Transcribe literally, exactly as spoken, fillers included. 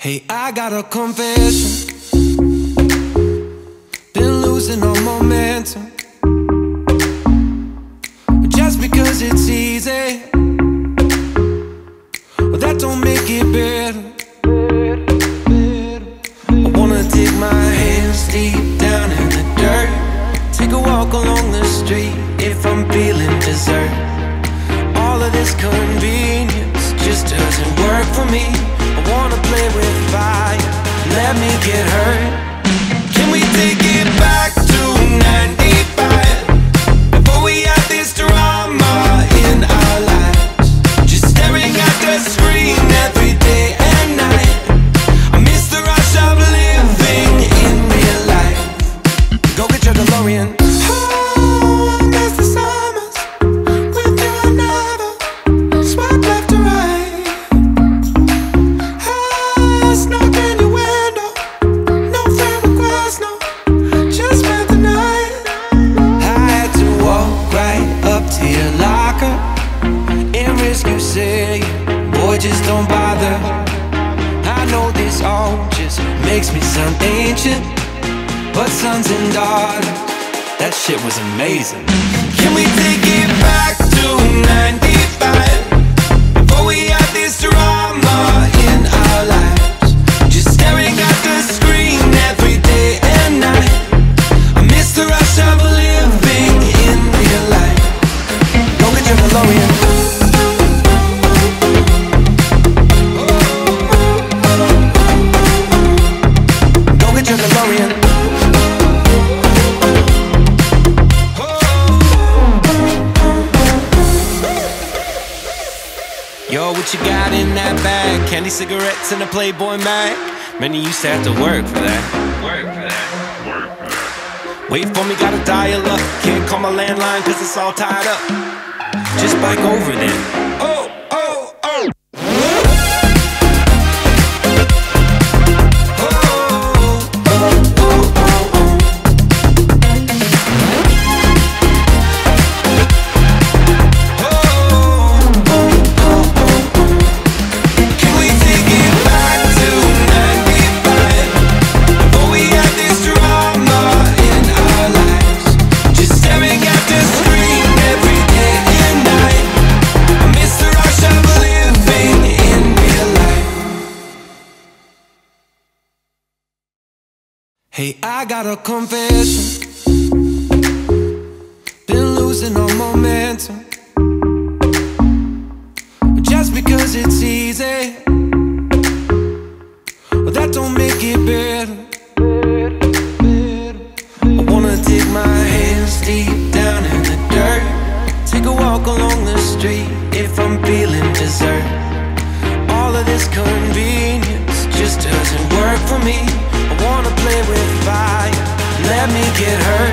Hey, I got a confession. Been losing all momentum. Just because it's easy, well, that don't make it better. I wanna dig my hands deep down in the dirt, take a walk along the street if I'm feeling dessert. All of this convenience just doesn't work for me. I wanna play with fire, let me get hurt. Can we take it back to ninety-five, before we had this drama in our lives? Just staring at the screen every day and night. I miss the rush of living in real life. Go get your DeLorean. Oh, I miss the summers with you and never swipe left or right. I snuck in your window, no friend request, no, just spent the night. I had to walk right up to your locker and risk you saying, boy, just don't bother. I know this all just makes me sound ancient, but sons and daughters, that shit was amazing. Can we take it back to ninety-five, before we had this drama in our lives? Just staring at the screen every day and night. I miss the rush of living in real life. Go get your DeLorean. Go get your DeLorean. Yo, what you got in that bag? Candy, cigarettes, and a Playboy mag. Many used to have to work for that. Work for that. Work for that. Wait for me, gotta dial up. Can't call my landline cause it's all tied up. Just bike over then. Oh, oh, oh. Hey, I got a confession. Been losing all momentum. Just because it's easy, well, that don't make it better. I wanna dig my hands deep down in the dirt, take a walk along the street if I'm feeling dessert. All of this convenience just doesn't work for me. I wanna play with fire, let me get hurt.